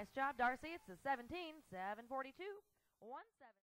Nice job, Darcy. It's a 17, 742, 17.